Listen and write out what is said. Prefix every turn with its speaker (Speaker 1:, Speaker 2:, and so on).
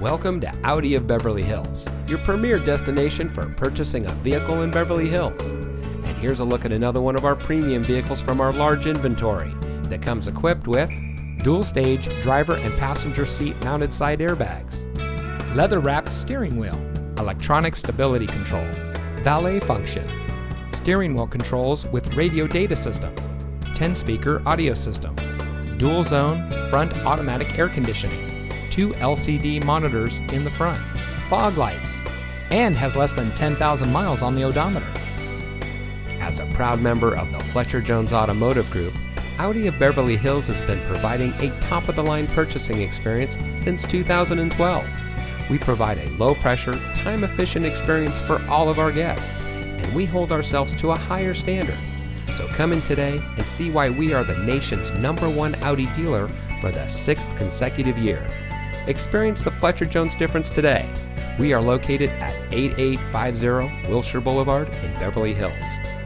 Speaker 1: Welcome to Audi of Beverly Hills, your premier destination for purchasing a vehicle in Beverly Hills. And here's a look at another one of our premium vehicles from our large inventory that comes equipped with dual-stage driver and passenger seat mounted side airbags, leather-wrapped steering wheel, electronic stability control, valet function, steering wheel controls with radio data system, 10-speaker audio system, dual-zone front automatic air conditioning, 2 LCD monitors in the front, fog lights, and has less than 10,000 miles on the odometer. As a proud member of the Fletcher Jones Automotive Group, Audi of Beverly Hills has been providing a top-of-the-line purchasing experience since 2012. We provide a low-pressure, time-efficient experience for all of our guests, and we hold ourselves to a higher standard. So come in today and see why we are the nation's #1 Audi dealer for the 6th consecutive year. Experience the Fletcher Jones difference today. We are located at 8850 Wilshire Boulevard in Beverly Hills.